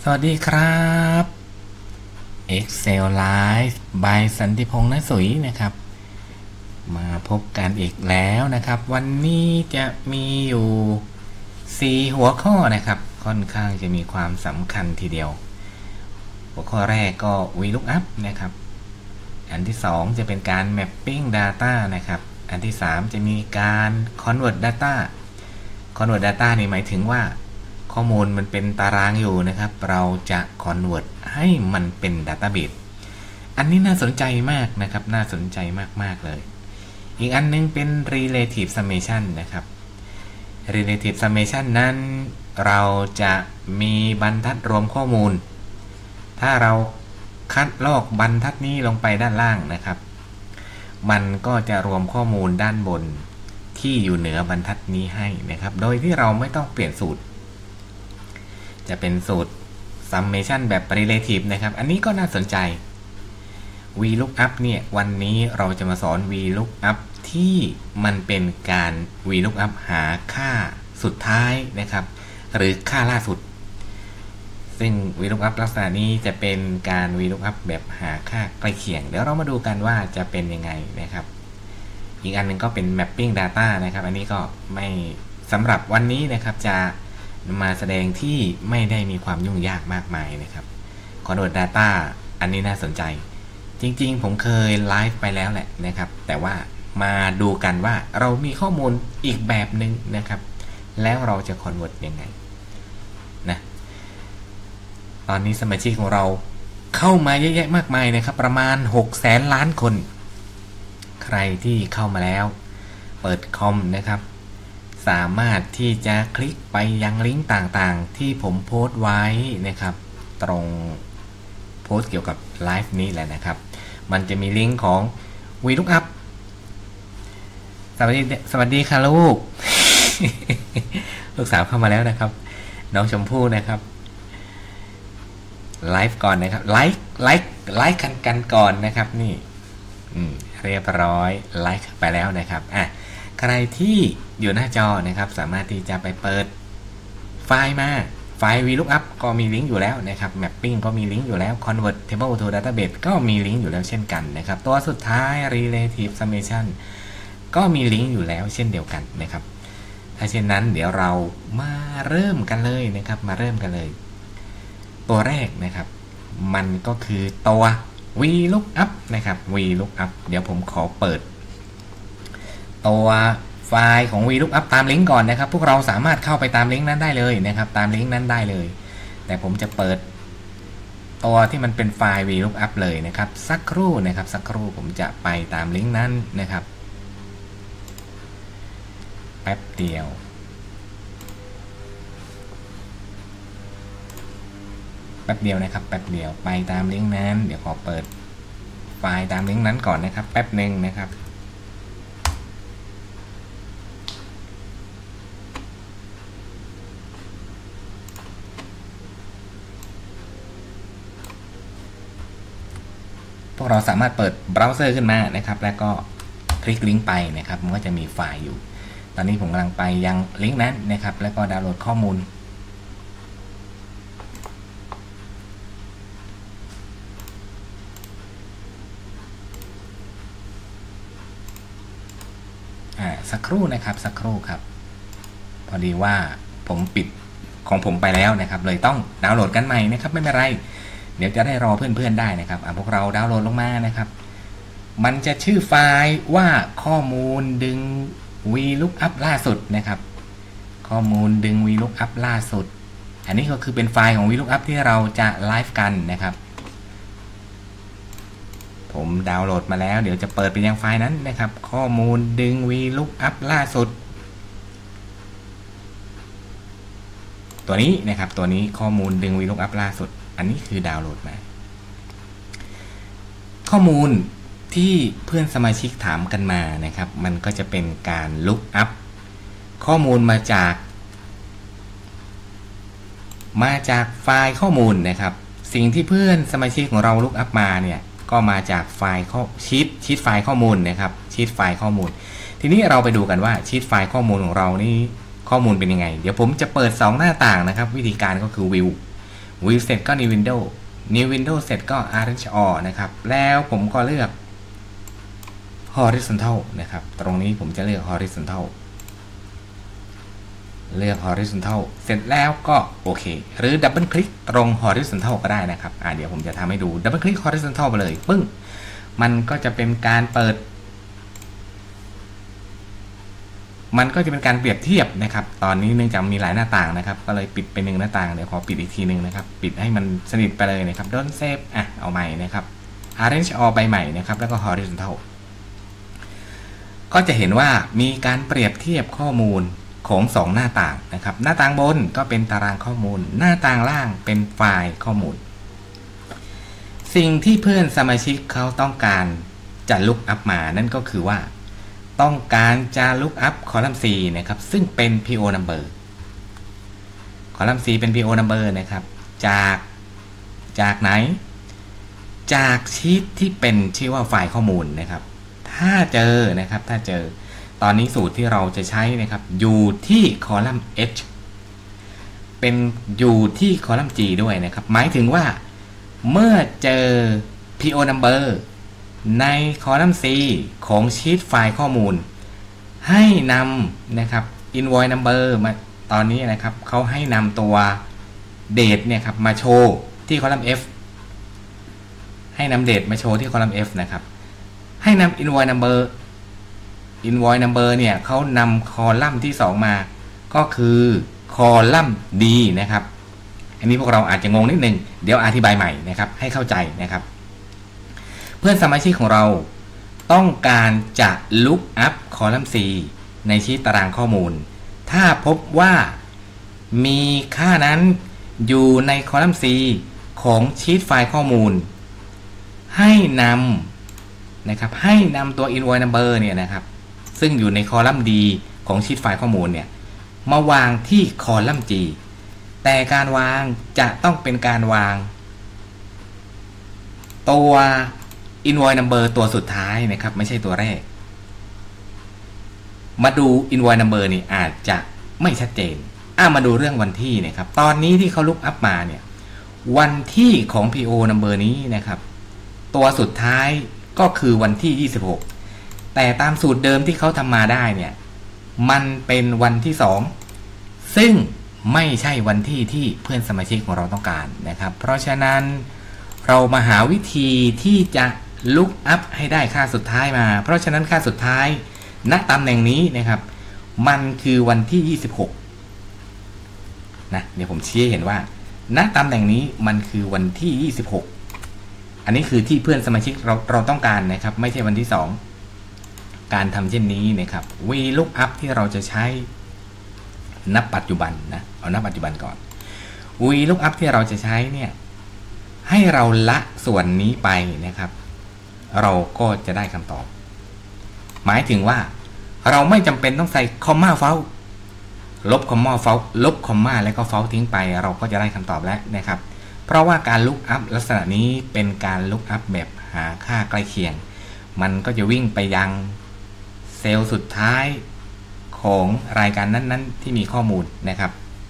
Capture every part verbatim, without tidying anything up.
สวัสดีครับ Excel Live by สันติพงษ์ ณ สุยนะครับมาพบกันอีกแล้วนะครับวันนี้จะมีอยู่สี่หัวข้อนะครับค่อนข้างจะมีความสำคัญทีเดียวหัวข้อแรกก็ VLOOKUP นะครับอันที่สองจะเป็นการ Mapping Data นะครับอันที่สามจะมีการ Convert Data Convert Data นี่หมายถึงว่าข้อมูลมันเป็นตารางอยู่นะครับเราจะ Convert ให้มันเป็น Database อันนี้น่าสนใจมากนะครับน่าสนใจมากๆเลยอีกอันนึงเป็น Relative Summation นะครับ Relative Summation นั้นเราจะมีบรรทัดรวมข้อมูลถ้าเราคัดลอกบรรทัดนี้ลงไปด้านล่างนะครับมันก็จะรวมข้อมูลด้านบนที่อยู่เหนือบรรทัดนี้ให้นะครับโดยที่เราไม่ต้องเปลี่ยนสูตรจะเป็นสูตร summation แบบ relative นะครับอันนี้ก็น่าสนใจ VLOOKUP เนี่ยวันนี้เราจะมาสอน VLOOKUP ที่มันเป็นการ VLOOKUP หาค่าสุดท้ายนะครับหรือค่าล่าสุดซึ่ง VLOOKUP ลักษณะนี้จะเป็นการ VLOOKUP แบบหาค่าใกล้เคียงเดี๋ยวเรามาดูกันว่าจะเป็นยังไงนะครับอีกอันนึงก็เป็น Mapping Data นะครับอันนี้ก็ไม่สำหรับวันนี้นะครับจะมาแสดงที่ไม่ได้มีความยุ่งยากมากมายนะครับ Convert Data อันนี้น่าสนใจจริงๆผมเคยไลฟ์ไปแล้วแหละนะครับแต่ว่ามาดูกันว่าเรามีข้อมูลอีกแบบหนึ่งนะครับแล้วเราจะ Convert ยังไงนะตอนนี้สมาชิกของเราเข้ามาเยอะแยะมากมายนะครับประมาณหกแสนล้านคนใครที่เข้ามาแล้วเปิดคอมนะครับสามารถที่จะคลิกไปยังลิงก์ต่างๆที่ผมโพสต์ไว้นะครับตรงโพสต์เกี่ยวกับไลฟ์นี้แหละนะครับมันจะมีลิงก์ของ VLOOKUP สวัสดีสวัสดีค่ะลูก ลูกสาวเข้ามาแล้วนะครับน้องชมพู่นะครับไลฟ์ก่อนนะครับไลฟ์ไลฟ์ไลฟ์กันกันก่อนนะครับนี่เรียบร้อยไลฟ์ไปแล้วนะครับอ่ะใครที่อยู่หน้าจอนะครับสามารถที่จะไปเปิดไฟล์มาไฟล์ VLOOKUP ก็มีลิงก์อยู่แล้วนะครับ Mapping ก็มีลิงก์อยู่แล้ว Convert Table to Database ก็มีลิงก์อยู่แล้วเช่นกันนะครับตัวสุดท้าย Relative Summation ก็มีลิงก์อยู่แล้วเช่นเดียวกันนะครับถ้าเช่นนั้นเดี๋ยวเรามาเริ่มกันเลยนะครับมาเริ่มกันเลยตัวแรกนะครับมันก็คือตัว VLOOKUP นะครับ VLOOKUP เดี๋ยวผมขอเปิดตัวไฟล์ของ VLOOKUP ตามลิงก์ก่อนนะครับพวกเราสามารถเข้าไปตามลิงก์นั้นได้เลยนะครับตามลิงก์นั้นได้เลยแต่ผมจะเปิดตัวที่มันเป็นไฟล์ VLOOKUP เลยนะครับสักครู่นะครับสักครู่ผมจะไปตามลิงก์นั้นนะครับแป๊บเดียวแป๊บเดียวนะครับแป๊บเดียวไปตามลิงก์นั้นเดี๋ยวขอเปิดไฟล์ตามลิงก์นั้นก่อนนะครับแป๊บหนึ่งนะครับพวกเราสามารถเปิดเบราว์เซอร์ขึ้นมานะครับแล้วก็คลิกลิงก์ไปนะครับมันก็จะมีไฟล์อยู่ตอนนี้ผมกำลังไปยังลิงก์นั้นนะครับแล้วก็ดาวน์โหลดข้อมูลอ่าสักครู่นะครับสักครู่ครับพอดีว่าผมปิดของผมไปแล้วนะครับเลยต้องดาวน์โหลดกันใหม่นะครับไม่เป็นไรเดี๋ยวจะได้รอเพื่อนๆได้นะครับพวกเราดาวน์โหลดลงมานะครับมันจะชื่อไฟล์ว่าข้อมูลดึง VLOOKUP ล่าสุดนะครับข้อมูลดึง VLOOKUP ล่าสุดอันนี้ก็คือเป็นไฟล์ของ VLOOKUP ที่เราจะไลฟ์กันนะครับผมดาวน์โหลดมาแล้วเดี๋ยวจะเปิดไปยังไฟล์นั้นนะครับข้อมูลดึง VLOOKUP ล่าสุดตัวนี้นะครับตัวนี้ข้อมูลดึง VLOOKUP ล่าสุดอันนี้คือดาวน์โหลดมาข้อมูลที่เพื่อนสมาชิกถามกันมานะครับมันก็จะเป็นการ look up ข้อมูลมาจากมาจากไฟล์ข้อมูลนะครับสิ่งที่เพื่อนสมาชิกของเรา look up มาเนี่ยก็มาจากไฟล์ข้อชีทชีทไฟล์ข้อมูลนะครับชีทไฟล์ข้อมูลทีนี้เราไปดูกันว่าชีทไฟล์ข้อมูลของเรานี่ข้อมูลเป็นยังไงเดี๋ยวผมจะเปิดสองหน้าต่างนะครับวิธีการก็คือ view view เสร็จก็ new window new window เสร็จก็ arrange all นะครับแล้วผมก็เลือก horizontal นะครับตรงนี้ผมจะเลือก horizontal เลือก horizontal เสร็จแล้วก็โอเคหรือดับเบิลคลิกตรง horizontal ก็ได้นะครับอ่าเดี๋ยวผมจะทำให้ดูดับเบิลคลิก horizontal ไปเลยปึ้งมันก็จะเป็นการเปิดมันก็จะเป็นการเปรียบเทียบนะครับตอนนี้เนื่องจากมีหลายหน้าต่างนะครับก็เลยปิดไปหนึ่งหน้าต่างเดี๋ยวขอปิดอีกทีหนึ่งนะครับปิดให้มันสนิทไปเลยนะครับ Don't save อ่ะเอาใหม่นะครับ Arrange all ไปใหม่นะครับแล้วก็ horizontal ก็จะเห็นว่ามีการเปรียบเทียบข้อมูลของสองหน้าต่างนะครับหน้าต่างบนก็เป็นตารางข้อมูลหน้าต่างล่างเป็นไฟล์ข้อมูลสิ่งที่เพื่อนสมาชิกเขาต้องการจะลุกอัพมานั่นก็คือว่าต้องการจะลุกอัพคอลัมน์ C นะครับซึ่งเป็น พี โอ number คอลัมน์ C เป็น พี โอ number นะครับจากจากไหนจากชีทที่เป็นชื่อว่าไฟล์ข้อมูลนะครับถ้าเจอนะครับถ้าเจอตอนนี้สูตรที่เราจะใช้นะครับอยู่ที่คอลัมน์ H เป็นอยู่ที่คอลัมน์ G ด้วยนะครับหมายถึงว่าเมื่อเจอ พี โอ number ในคอลัมน์ C ของชีทไฟล์ข้อมูลให้นำนะครับ invoice number มาตอนนี้นะครับเขาให้นำตัว date เนี่ยครับมาโชว์ที่คอลัมน์ F ให้นำ date มาโชว์ที่คอลัมน์ F นะครับให้นำ invoice number invoice number เนี่ยเขานำคอลัมน์ที่สองมาก็คือคอลัมน์ D นะครับอันนี้พวกเราอาจจะงงนิดนึงเดี๋ยวอธิบายใหม่นะครับให้เข้าใจนะครับเพื่อนสมาชิกของเราต้องการจะ look up คอลัมน์ C ในชีทตารางข้อมูลถ้าพบว่ามีค่านั้นอยู่ในคอลัมน์ C ของชีทไฟล์ข้อมูลให้นำนะครับให้นำตัว invoice number เนี่ยนะครับซึ่งอยู่ในคอลัมน์ D ของชีทไฟล์ข้อมูลเนี่ยมาวางที่คอลัมน์ G แต่การวางจะต้องเป็นการวางตัว invoice number ตัวสุดท้ายนะครับไม่ใช่ตัวแรกมาดู invoice number นี่อาจจะไม่ชัดเจนอ่ะมาดูเรื่องวันที่นะครับตอนนี้ที่เขาลุกอัพมาเนี่ยวันที่ของ พี โอ number นี้นะครับตัวสุดท้ายก็คือวันที่ยี่สิบหกแต่ตามสูตรเดิมที่เขาทำมาได้เนี่ยมันเป็นวันที่สองซึ่งไม่ใช่วันที่ที่เพื่อนสมาชิกของเราต้องการนะครับเพราะฉะนั้นเรามาหาวิธีที่จะลุกอัพให้ได้ค่าสุดท้ายมาเพราะฉะนั้นค่าสุดท้ายณตำแหน่งนี้นะครับมันคือวันที่ยี่สิบหกนะเดี๋ยวผมชี้ให้เห็นว่าณตำแหน่งนี้มันคือวันที่ยี่สิบหกอันนี้คือที่เพื่อนสมาชิกเราเราต้องการนะครับไม่ใช่วันที่สองการทำเช่นนี้นะครับ VLOOKUP ที่เราจะใช้ณปัจจุบันนะเอาณปัจจุบันก่อน VLOOKUP ที่เราจะใช้เนี่ยให้เราละส่วนนี้ไปนะครับเราก็จะได้คำตอบหมายถึงว่าเราไม่จำเป็นต้องใส่คอมมาเฟลลบคอมมาเฟลลบคอมมาแล้วก็เฟลทิ้งไปเราก็จะได้คำตอบแล้วนะครับเพราะว่าการลุกอัพลักษณะนี้เป็นการลุกอัพแบบหาค่าใกล้เคียงมันก็จะวิ่งไปยังเซลล์สุดท้ายของรายการนั้นๆที่มีข้อมูลนะครับ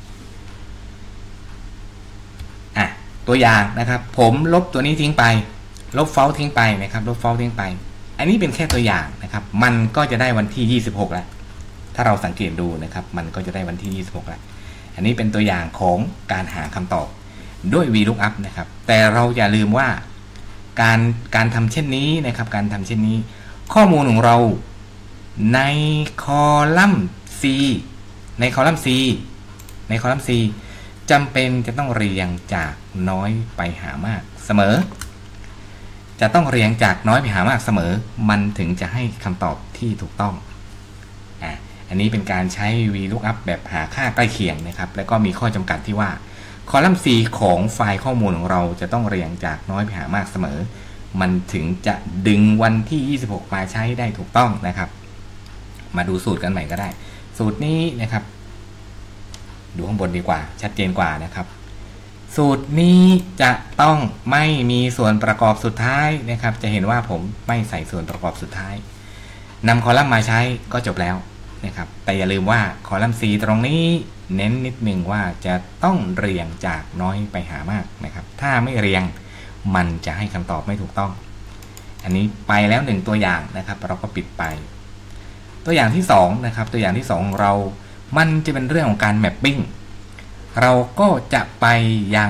อ่ะตัวอย่างนะครับผมลบตัวนี้ทิ้งไปลบเฟลทิ้งไปนะครับลบเฟลทิ้งไปอันนี้เป็นแค่ตัวอย่างนะครับมันก็จะได้วันที่ยี่สิบหกแล้วถ้าเราสังเกตดูนะครับมันก็จะได้วันที่ยี่สิบหกแล้วอันนี้เป็นตัวอย่างของการหาคำตอบด้วย VLOOKUP นะครับแต่เราอย่าลืมว่าการการทำเช่นนี้นะครับการทำเช่นนี้ข้อมูลของเราในคอลัมน์ C ในคอลัมน์ C ในคอลัมน์ C จำเป็นจะต้องเรียงจากน้อยไปหามากเสมอจะต้องเรียงจากน้อยไปหามากเสมอมันถึงจะให้คำตอบที่ถูกต้องอ่ะอันนี้เป็นการใช้ VLOOKUP แบบหาค่าใกล้เคียงนะครับแล้วก็มีข้อจำกัดที่ว่าคอลัมน์ C ของไฟล์ข้อมูลของเราจะต้องเรียงจากน้อยไปหามากเสมอมันถึงจะดึงวันที่ยี่สิบหกมาใช้ได้ถูกต้องนะครับมาดูสูตรกันใหม่ก็ได้สูตรนี้นะครับดูข้างบนดีกว่าชัดเจนกว่านะครับสูตรนี้จะต้องไม่มีส่วนประกอบสุดท้ายนะครับจะเห็นว่าผมไม่ใส่ส่วนประกอบสุดท้ายนำคอลัมน์มาใช้ก็จบแล้วนะครับแต่อย่าลืมว่าคอลัมน์ C ตรงนี้เน้นนิดนึงว่าจะต้องเรียงจากน้อยไปหามากนะครับถ้าไม่เรียงมันจะให้คำตอบไม่ถูกต้องอันนี้ไปแล้วหนึ่งตัวอย่างนะครับเราก็ปิดไปตัวอย่างที่สองนะครับตัวอย่างที่สองของเรามันจะเป็นเรื่องของการแมปปิ้งเราก็จะไปยัง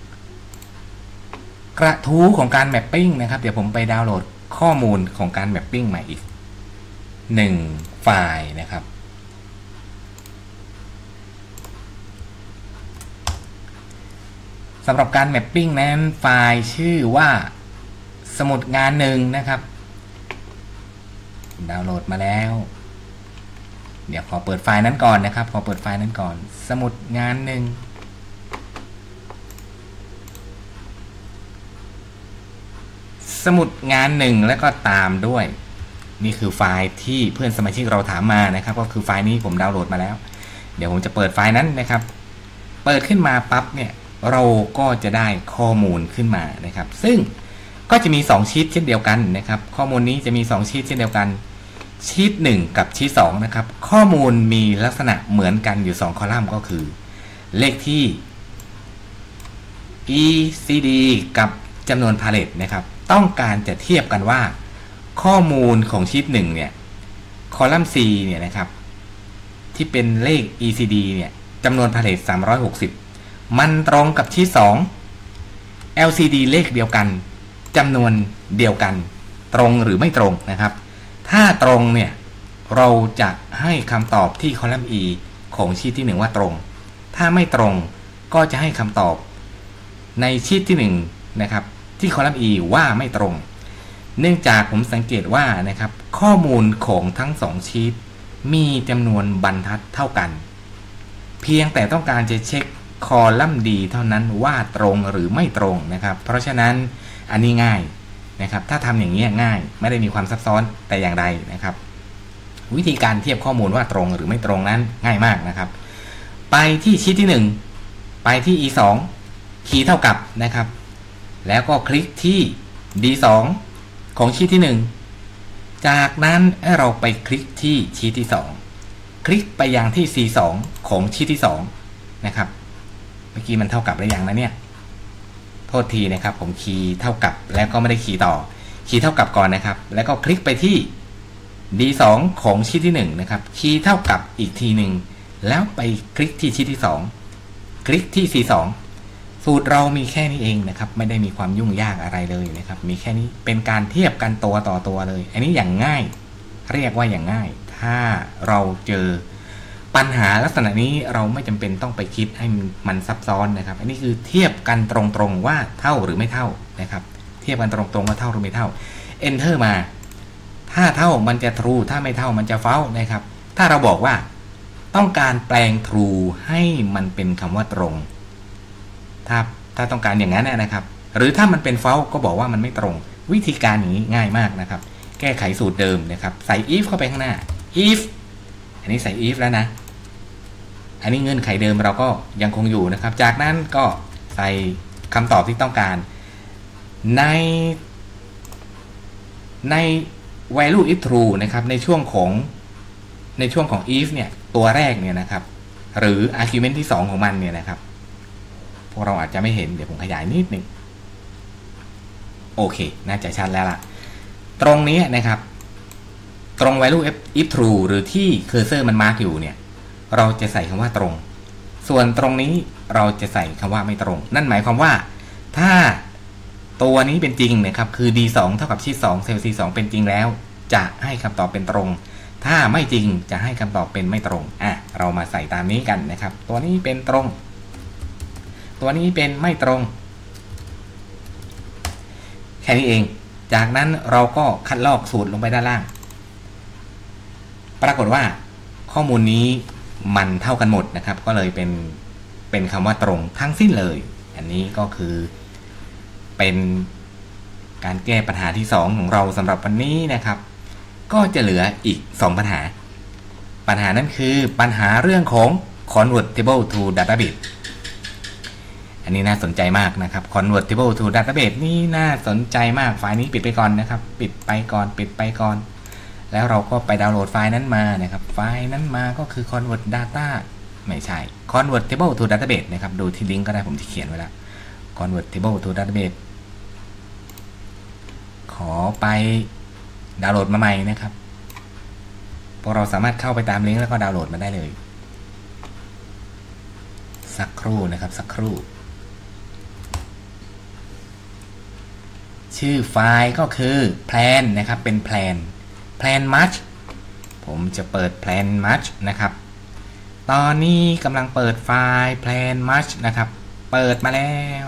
กระทู้ของการแมปปิ้งนะครับเดี๋ยวผมไปดาวน์โหลดข้อมูลของการแมปปิ้งใหม่อีกหนึ่งไฟล์นะครับสำหรับการแมปปิ้งนั้นไฟล์ชื่อว่าสมุดงานหนึ่งนะครับดาวน์โหลดมาแล้วเดี๋ยวขอเปิดไฟล์นั้นก่อนนะครับขอเปิดไฟล์นั้นก่อนสมุดงานหนึ่งสมุดงานหนึ่งแล้วก็ตามด้วยนี่คือไฟล์ที่เพื่อนสมาชิกเราถามมานะครับก็คือไฟล์นี้ผมดาวน์โหลดมาแล้วเดี๋ยวผมจะเปิดไฟล์นั้นนะครับเปิดขึ้นมาปั๊บเนี่ยเราก็จะได้ข้อมูลขึ้นมานะครับซึ่งก็จะมีสองชีทเช่นเดียวกันนะครับข้อมูลนี้จะมีสองชีทเช่นเดียวกันชีทหนึ่งกับชีทสองนะครับข้อมูลมีลักษณะเหมือนกันอยู่สองคอลัมน์ก็คือเลขที่ อี ซี ดี กับจำนวนพาเลทนะครับต้องการจะเทียบกันว่าข้อมูลของชีทหนึ่งเนี่ยคอลัมน์ C เนี่ยนะครับที่เป็นเลข อี ซี ดี เนี่ยจำนวนพาเลทสามร้อยหกสิบมันตรงกับชีทสอง แอล ซี ดี เลขเดียวกันจำนวนเดียวกันตรงหรือไม่ตรงนะครับถ้าตรงเนี่ยเราจะให้คำตอบที่คอลัมน์ E ของชีทที่หนึ่งว่าตรงถ้าไม่ตรงก็จะให้คำตอบในชีทที่หนึ่งนะครับที่คอลัมน์ E ว่าไม่ตรงเนื่องจากผมสังเกตว่านะครับข้อมูลของทั้งสองชีทมีจำนวนบรรทัดเท่ากันเพียงแต่ต้องการจะเช็คคอลัมน์ D เท่านั้นว่าตรงหรือไม่ตรงนะครับเพราะฉะนั้นอันนี้ง่ายนะครับถ้าทำอย่างนี้ง่ายไม่ได้มีความซับซ้อนแต่อย่างใดนะครับวิธีการเทียบข้อมูลว่าตรงหรือไม่ตรงนั้นง่ายมากนะครับไปที่ชีทที่หนึ่งไปที่ อี สอง คีย์เท่ากับนะครับแล้วก็คลิกที่ ดี สอง ของชีทที่หนึ่งจากนั้นเราไปคลิกที่ชีทที่สองคลิกไปยังที่ ซี สอง ของชีทที่สองนะครับเมื่อกี้มันเท่ากับหรือยังนะเนี่ยโทษทีนะครับผมคีย์เท่ากับแล้วก็ไม่ได้คีย์ต่อคีย์เท่ากับก่อนนะครับแล้วก็คลิกไปที่ ดี สอง ของชีทที่หนึ่งนะครับคีย์เท่ากับอีกทีหนึ่งแล้วไปคลิกที่ชีทที่สองคลิกที่ ซี สอง สูตรเรามีแค่นี้เองนะครับไม่ได้มีความยุ่งยากอะไรเลยนะครับมีแค่นี้เป็นการเทียบกันตัวต่อตัวเลยอันนี้อย่างง่ายเรียกว่าอย่างง่ายถ้าเราเจอปัญหาลักษณะนี้เราไม่จำเป็นต้องไปคิดให้มันซับซ้อนนะครับอันนี้คือเทียบกันตรงๆว่าเท่าหรือไม่เท่านะครับเทียบกันตรงๆว่าเท่าหรือไม่เท่า Enter มาถ้าเท่ามันจะ true ถ้าไม่เท่ามันจะ false นะครับถ้าเราบอกว่าต้องการแปลง true ให้มันเป็นคำว่าตรงถ้าถ้าต้องการอย่างนั้นนะครับหรือถ้ามันเป็น false ก็บอกว่ามันไม่ตรงวิธีการอย่างนี้ง่ายมากนะครับแก้ไขสูตรเดิมนะครับใส่ if เข้าไปข้างหน้า if อันนี้ใส่ if แล้วนะอันนี้เงื่อนไขเดิมเราก็ยังคงอยู่นะครับจากนั้นก็ใส่คำตอบที่ต้องการในใน value if true นะครับในช่วงของในช่วงของ if เนี่ยตัวแรกเนี่ยนะครับหรือ argument ที่สองของมันเนี่ยนะครับพวกเราอาจจะไม่เห็นเดี๋ยวผมขยายนิดนึงโอเคน่าจะชัดแล้วล่ะตรงนี้นะครับตรง value if true หรือที่ cursor มันมาร์กอยู่เนี่ยเราจะใส่คำว่าตรงส่วนตรงนี้เราจะใส่คำว่าไม่ตรงนั่นหมายความว่าถ้าตัวนี้เป็นจริงนะครับคือ ดี สอง เท่ากับชีทสองเซลล์ ซี สอง เป็นจริงแล้วจะให้คำตอบเป็นตรงถ้าไม่จริงจะให้คำตอบเป็นไม่ตรงอ่ะเรามาใส่ตามนี้กันนะครับตัวนี้เป็นตรงตัวนี้เป็นไม่ตรงแค่นี้เองจากนั้นเราก็คัดลอกสูตรลงไปด้านล่างปรากฏว่าข้อมูลนี้มันเท่ากันหมดนะครับก็เลยเป็นเป็นคำว่าตรงทั้งสิ้นเลยอันนี้ก็คือเป็นการแก้ปัญหาที่สองของเราสำหรับวันนี้นะครับก็จะเหลืออีกสองปัญหาปัญหานั้นคือปัญหาเรื่องของ convert table to database อันนี้น่าสนใจมากนะครับ convert table to database นี่น่าสนใจมากไฟล์นี้ปิดไปก่อนนะครับปิดไปก่อนปิดไปก่อนแล้วเราก็ไปดาวน์โหลดไฟล์นั้นมานะครับไฟล์นั้นมาก็คือ convert data ไม่ใช่ convertible to database นะครับดูที่ลิงก์ก็ได้ผมที่เขียนไว้แล้ว convertible to database ขอไปดาวน์โหลดมาใหม่นะครับพวกเราสามารถเข้าไปตามลิงก์แล้วก็ดาวน์โหลดมาได้เลยสักครู่นะครับสักครู่ชื่อไฟล์ก็คือ plan นะครับเป็น plan plan match ผมจะเปิด plan match นะครับตอนนี้กำลังเปิดไฟล์ plan match นะครับเปิดมาแล้ว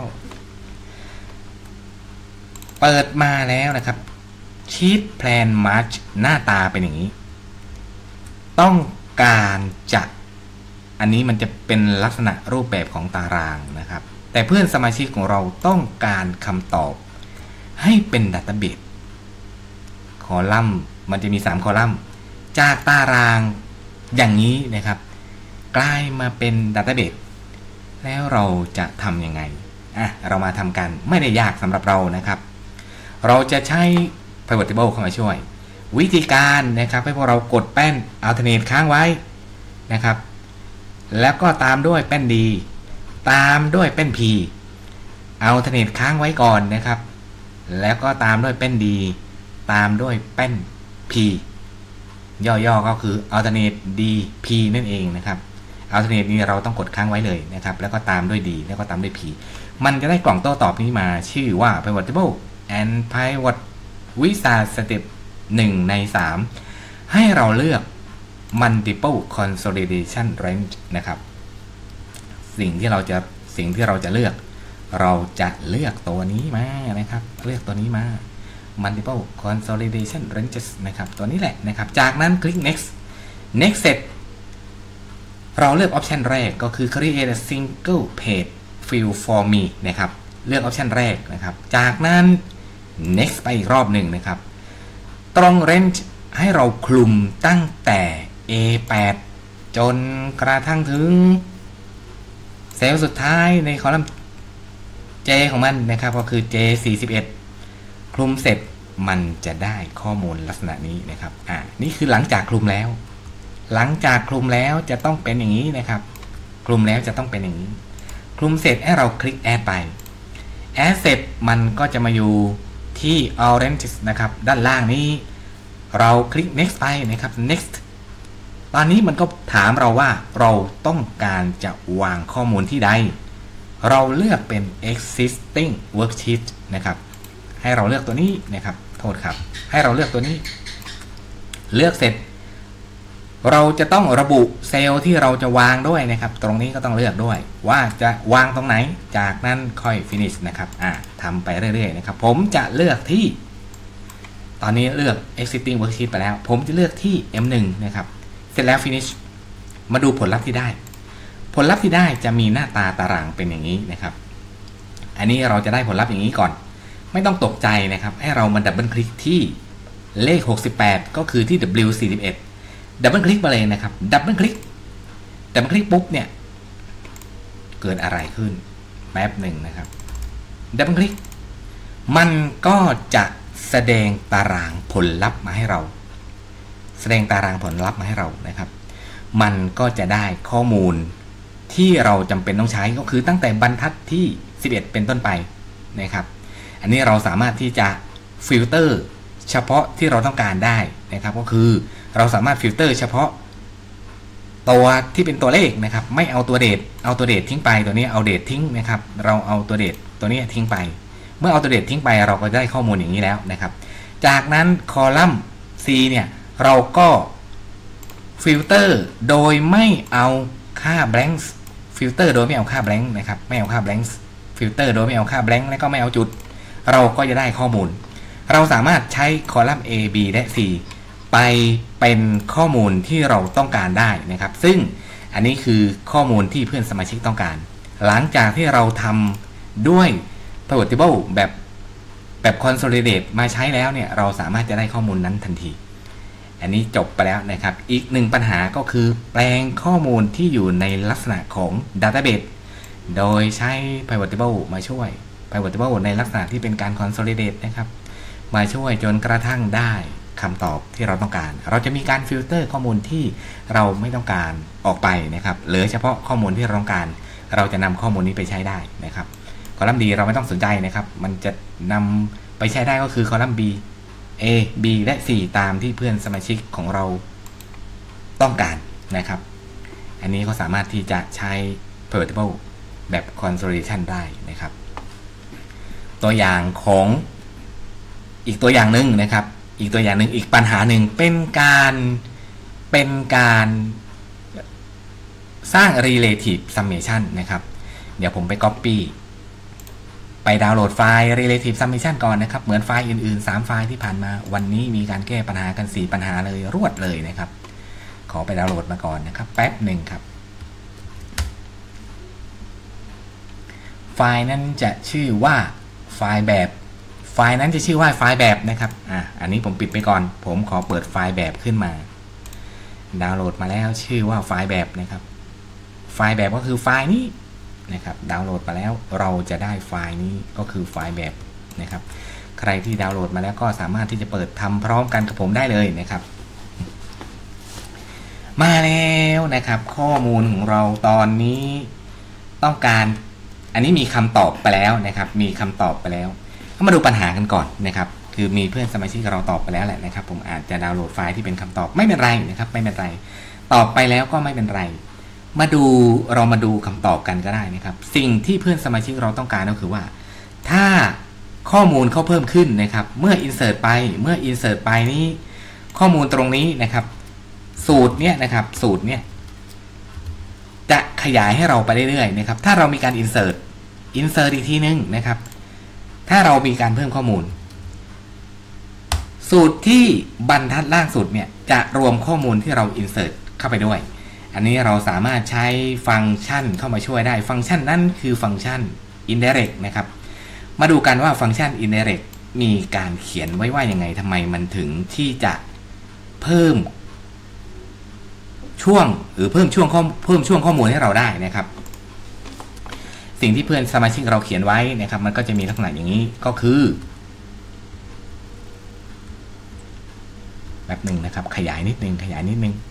เปิดมาแล้วนะครับชีท plan match หน้าตาเป็นอย่างนี้ต้องการจะอันนี้มันจะเป็นลักษณะรูปแบบของตารางนะครับแต่เพื่อนสมาชิกของเราต้องการคำตอบให้เป็นดัตต้าเบสคอลัมน์มันจะมีสามคอลัมน์จากตารางอย่างนี้นะครับกลายมาเป็นดัตต้าเบสแล้วเราจะทำยังไงอ่ะเรามาทำกันไม่ได้ยากสำหรับเรานะครับเราจะใช้ pivot table เข้ามาช่วยวิธีการนะครับให้พวกเรากดแป้น alternate ค้างไว้นะครับแล้วก็ตามด้วยแป้น D ตามด้วยแป้น P alternate ค้างไว้ก่อนนะครับแล้วก็ตามด้วยแป้น D ตามด้วยแป้น P ย่อๆก็คือ alternate D P นั่นเองนะครับ alternate นี้เราต้องกดค้างไว้เลยนะครับแล้วก็ตามด้วย D แล้วก็ตามด้วย P มันจะได้กล่องโต้ตอบนี้มาชื่อว่า pivot table and pivot wizard step หนึ่งในสามให้เราเลือก multiple consolidation range นะครับสิ่งที่เราจะสิ่งที่เราจะเลือกเราจะเลือกตัวนี้มานะครับเลือกตัวนี้มา multiple consolidation ranges นะครับตัวนี้แหละนะครับจากนั้นคลิก next next เสร็จเราเลือกออปชันแรกก็คือ create a single page field for me นะครับเลือกออปชันแรกนะครับจากนั้น next ไปอีกรอบหนึ่งนะครับตรง range ให้เราคลุมตั้งแต่ เอ แปด จนกระทั่งถึงเซลล์สุดท้ายในคอลัมน์ J ของมันนะครับก็คือ เจ สี่สิบเอ็ด คลุมเสร็จมันจะได้ข้อมูลลักษณะนี้นะครับอ่านี่คือหลังจากคลุมแล้วหลังจากคลุมแล้วจะต้องเป็นอย่างนี้นะครับคลุมแล้วจะต้องเป็นอย่างนี้คลุมเสร็จให้เราคลิก add ไป add เสร็จมันก็จะมาอยู่ที่ orange นะครับด้านล่างนี้เราคลิก next ไปนะครับ next ตอนนี้มันก็ถามเราว่าเราต้องการจะวางข้อมูลที่ใดเราเลือกเป็น existing worksheet นะครับให้เราเลือกตัวนี้นะครับโทษครับให้เราเลือกตัวนี้เลือกเสร็จเราจะต้องระบุเซลล์ที่เราจะวางด้วยนะครับตรงนี้ก็ต้องเลือกด้วยว่าจะวางตรงไหนจากนั้นค่อย finish นะครับอ่าทำไปเรื่อยๆนะครับผมจะเลือกที่ตอนนี้เลือก existing worksheet ไปแล้วผมจะเลือกที่ เอ็ม หนึ่ง นะครับเสร็จแล้ว finish มาดูผลลัพธ์ที่ได้ผลลัพธ์ที่ได้จะมีหน้าตาตารางเป็นอย่างนี้นะครับอันนี้เราจะได้ผลลัพธ์อย่างนี้ก่อนไม่ต้องตกใจนะครับให้เรามาดับเบิลคลิกที่เลขหกสิบแปดก็คือที่ ดับเบิลยู สี่สิบเอ็ด ดับเบิลคลิกมาเลยนะครับดับเบิลคลิกดับเบิลคลิกปุ๊บเนี่ยเกิดอะไรขึ้นแป๊บหนึ่งนะครับดับเบิลคลิกมันก็จะแสดงตารางผลลัพธ์มาให้เราแสดงตารางผลลัพธ์มาให้เรานะครับมันก็จะได้ข้อมูลที่เราจำเป็นต้องใช้ก็คือตั้งแต่บรรทัดที่สิบเอ็ดเป็นต้นไปนะครับอันนี้เราสามารถที่จะฟิลเตอร์เฉพาะที่เราต้องการได้นะครับก็คือเราสามารถฟิลเตอร์เฉพาะตัวที่เป็นตัวเลขนะครับไม่เอาตัวเดทเอาตัวเดททิ้งไปตัวนี้เอาเดททิ้งนะครับเราเอาตัวเดทตัวนี้ทิ้งไปเมื่อเอาตัวเดททิ้งไปเราก็ได้ข้อมูลอย่างนี้แล้วนะครับจากนั้นคอลัมน์ C เนี่ยเราก็ฟิลเตอร์โดยไม่เอาค่า blanks ฟิลเตอร์โดยไม่เอาค่า blank นะครับไม่เอาค่า blanks ฟิลเตอร์โดยไม่เอาค่า blank และก็ไม่เอาจุดเราก็จะได้ข้อมูลเราสามารถใช้คอลัมน์ A B และ C ไปเป็นข้อมูลที่เราต้องการได้นะครับซึ่งอันนี้คือข้อมูลที่เพื่อนสมาชิกต้องการหลังจากที่เราทำด้วย pivot table แบบแบบ consolidate มาใช้แล้วเนี่ยเราสามารถจะได้ข้อมูลนั้นทันทีอันนี้จบไปแล้วนะครับอีกหนึ่งปัญหาก็คือแปลงข้อมูลที่อยู่ในลักษณะของ database โดยใช้ pivot table มาช่วย pivot table ในลักษณะที่เป็นการ consolidate นะครับมาช่วยจนกระทั่งได้คำตอบที่เราต้องการเราจะมีการฟิลเตอร์ข้อมูลที่เราไม่ต้องการออกไปนะครับเหลือเฉพาะข้อมูลที่เราต้องการเราจะนำข้อมูลนี้ไปใช้ได้นะครับคอลัมน์ D เราไม่ต้องสนใจนะครับมันจะนำไปใช้ได้ก็คือคอลัมน์ B A B และ C ตามที่เพื่อนสมาชิกของเราต้องการนะครับอันนี้ก็สามารถที่จะใช้ pivot table แบบ consolidation ได้นะครับตัวอย่างของอีกตัวอย่างหนึ่งนะครับอีกตัวอย่างหนึ่งอีกปัญหาหนึ่งเป็นการเป็นการสร้าง relative summation นะครับเดี๋ยวผมไป copy ไปดาวน์โหลดไฟล์ relative summation ก่อนนะครับเหมือนไฟล์อื่นๆสามไฟล์ที่ผ่านมาวันนี้มีการแก้ปัญหากันสี่ปัญหาเลยรวดเลยนะครับขอไปดาวน์โหลดมาก่อนนะครับแป๊บหนึ่งครับไฟล์นั้นจะชื่อว่าไฟล์แบบไฟล์นั้นจะชื่อว่าไฟล์แบบนะครับอ่ะอันนี้ผมปิดไปก่อนผมขอเปิดไฟล์แบบขึ้นมาดาวน์โหลดมาแล้วชื่อว่าไฟล์แบบนะครับไฟล์แบบก็คือไฟล์นี้นะครับดาวน์โหลดมาแล้วเราจะได้ไฟล์นี้ก็คือไฟล์แบบนะครับใครที่ดาวน์โหลดมาแล้วก็สามารถที่จะเปิดทำพร้อมกันกับผมได้เลยนะครับมาแล้วนะครับข้อมูลของเราตอนนี้ต้องการอันนี้มีคำตอบไปแล้วนะครับมีคำตอบไปแล้วมาดูปัญหากันก่อนนะครับคือมีเพื่อนสมาชิกเราตอบไปแล้วแหละนะครับผมอาจจะดาวน์โหลดไฟล์ที่เป็นคำตอบไม่เป็นไรนะครับไม่เป็นไรตอบไปแล้วก็ไม่เป็นไรมาดูเรามาดูคำตอบกันก็ได้นะครับสิ่งที่เพื่อนสมาชิกเราต้องการก็คือว่าถ้าข้อมูลเขาเพิ่มขึ้นนะครับเมื่อ insert ไปเมื่อ insert ไปนี้ข้อมูลตรงนี้นะครับสูตรเนี้ยนะครับสูตรเนี้ยจะขยายให้เราไปเรื่อยๆนะครับถ้าเรามีการ insert insert อีกทีนึงนะครับถ้าเรามีการเพิ่มข้อมูลสูตรที่บรรทัดล่างสุดเนี่ยจะรวมข้อมูลที่เรา insert เข้าไปด้วยอันนี้เราสามารถใช้ฟังก์ชันเข้ามาช่วยได้ฟังก์ชันนั่นคือฟังก์ชัน indirect นะครับมาดูกันว่าฟังก์ชัน indirect มีการเขียนไว้ว่ายังไงทำไมมันถึงที่จะเพิ่มช่วงหรือเพิ่มช่วงเพิ่มช่วงข้อมูลให้เราได้นะครับสิ่งที่เพื่อนสมาชิกเราเขียนไว้นะครับมันก็จะมีลักษณะอย่างนี้ก็คือแบบหนึ่งนะครับขยายนิดนึงขยายนิดนึง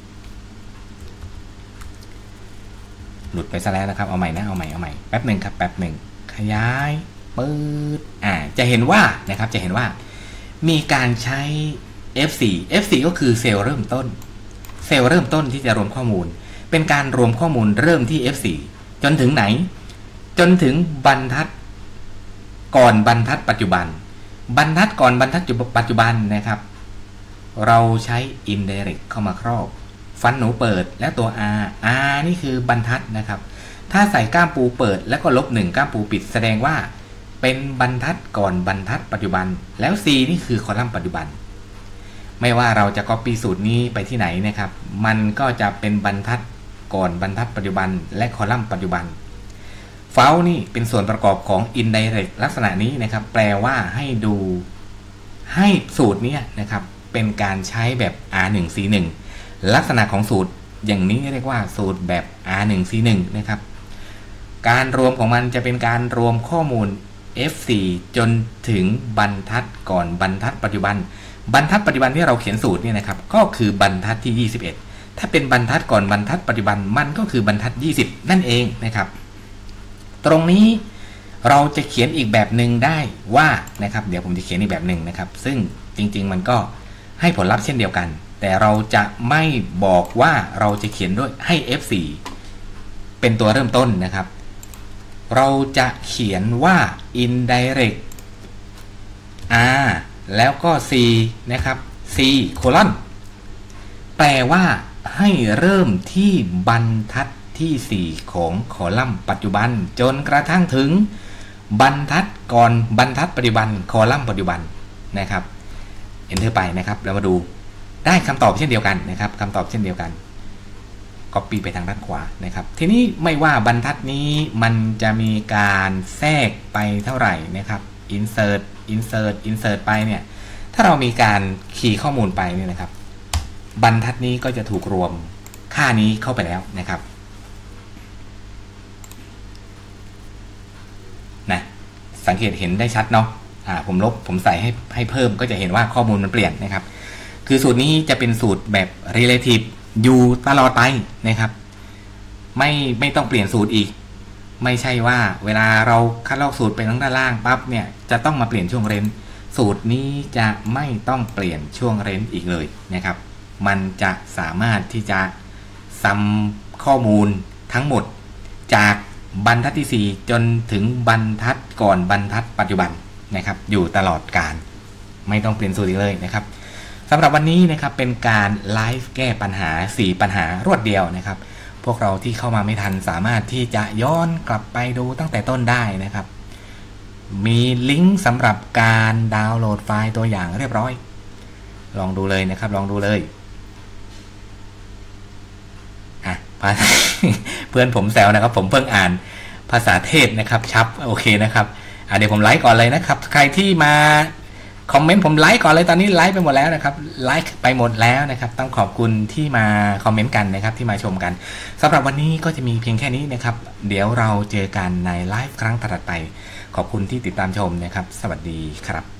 หลุดไปซะแล้วนะครับเอาใหม่นะเอาใหม่เอาใหม่แป๊บหนึ่งครับแป๊บหนึ่งขยายปื๊ดอ่าจะเห็นว่านะครับจะเห็นว่ามีการใช้ เอฟ โฟร์ เอฟ โฟร์ ก็คือเซลล์เริ่มต้นเซลล์เริ่มต้นที่จะรวมข้อมูลเป็นการรวมข้อมูลเริ่มที่ เอฟ โฟร์ จนถึงไหนจนถึงบรรทัดก่อนบรรทัดปัจจุบันบรรทัดก่อนบรรทัดปัจจุบันนะครับเราใช้ indirect เข้ามาครอบฟันหนูเปิดและตัว r r นี่คือบรรทัดนะครับถ้าใส่ก้ามปูเปิดแล้วก็ลบหนึ่งก้ามปูปิดแสดงว่าเป็นบรรทัดก่อนบรรทัดปัจจุบันแล้ว c นี่คือคอลัมน์ปัจจุบันไม่ว่าเราจะ copy สูตรนี้ไปที่ไหนนะครับมันก็จะเป็นบรรทัดก่อนบรรทัดปัจจุบันและคอลัมน์ปัจจุบันเฝ้านี่เป็นส่วนประกอบของ indirect ลักษณะนี้นะครับแปลว่าให้ดูให้สูตรนี้นะครับเป็นการใช้แบบ อาร์ หนึ่ง ซี หนึ่ง ลักษณะของสูตรอย่างนี้เรียกว่าสูตรแบบ อาร์ หนึ่ง ซี หนึ่ง นะครับการรวมของมันจะเป็นการรวมข้อมูล เอฟ โฟร์ จนถึงบรรทัดก่อนบรรทัดปัจจุบันบรรทัดปัจจุบันที่เราเขียนสูตรเนี่ยนะครับก็คือบรรทัดที่ยี่สิบเอ็ดถ้าเป็นบรรทัดก่อนบรรทัดปัจจุบันมันก็คือบรรทัดยี่สิบนั่นเองนะครับตรงนี้เราจะเขียนอีกแบบหนึ่งได้ว่านะครับเดี๋ยวผมจะเขียนอีกแบบหนึ่งนะครับซึ่งจริงๆมันก็ให้ผลลัพธ์เช่นเดียวกันแต่เราจะไม่บอกว่าเราจะเขียนด้วยให้ เอฟ โฟร์ เป็นตัวเริ่มต้นนะครับเราจะเขียนว่า indirect r แล้วก็ c นะครับ c colon แปลว่าให้เริ่มที่บรรทัดที่สี่ของคอลัมน์ปัจจุบันจนกระทั่งถึงบรรทัดก่อนบรรทัดปัจจุบันคอลัมน์ปัจจุบันนะครับ enter ไปนะครับเรามาดูได้คำตอบเช่นเดียวกันนะครับคำตอบเช่นเดียวกัน copy ไปทางด้านขวานะครับทีนี้ไม่ว่าบรรทัดนี้มันจะมีการแทรกไปเท่าไหร่นะครับ insert insert insert ไปเนี่ยถ้าเรามีการคีย์ข้อมูลไปเนี่ยนะครับบรรทัดนี้ก็จะถูกรวมค่านี้เข้าไปแล้วนะครับนะสังเกตเห็นได้ชัดเนาะอ่าผมลบผมใส่ให้ให้เพิ่มก็จะเห็นว่าข้อมูลมันเปลี่ยนนะครับคือสูตรนี้จะเป็นสูตรแบบ relative อยู่ตลอดไปนะครับไม่ไม่ต้องเปลี่ยนสูตรอีกไม่ใช่ว่าเวลาเราคัดลอกสูตรไปทางด้านล่างปั๊บเนี่ยจะต้องมาเปลี่ยนช่วงเร้นสูตรนี้จะไม่ต้องเปลี่ยนช่วงเร้นอีกเลยนะครับมันจะสามารถที่จะซัมข้อมูลทั้งหมดจากบรรทัดที่สี่จนถึงบรรทัดก่อนบรรทัดปัจจุบันนะครับอยู่ตลอดการไม่ต้องเปลี่ยนสูตรอีกเลยนะครับสำหรับวันนี้นะครับเป็นการไลฟ์แก้ปัญหาสี่ปัญหารวดเดียวนะครับพวกเราที่เข้ามาไม่ทันสามารถที่จะย้อนกลับไปดูตั้งแต่ต้นได้นะครับมีลิงก์สำหรับการดาวน์โหลดไฟล์ตัวอย่างเรียบร้อยลองดูเลยนะครับลองดูเลยอ่ะ เพื่อนผมแซวนะครับผมเพิ่งอ่านภาษาเทศนะครับชับโอเคนะครับอ่ะเดี๋ยวผมไลค์ก่อนเลยนะครับใครที่มาคอมเมนต์ผมไลค์ก่อนเลยตอนนี้ไลค์ไปหมดแล้วนะครับไลค์ไปหมดแล้วนะครับต้องขอบคุณที่มาคอมเมนต์กันนะครับที่มาชมกันสำหรับวันนี้ก็จะมีเพียงแค่นี้นะครับเดี๋ยวเราเจอกันในไลฟ์ครั้งถัดไปขอบคุณที่ติดตามชมนะครับสวัสดีครับ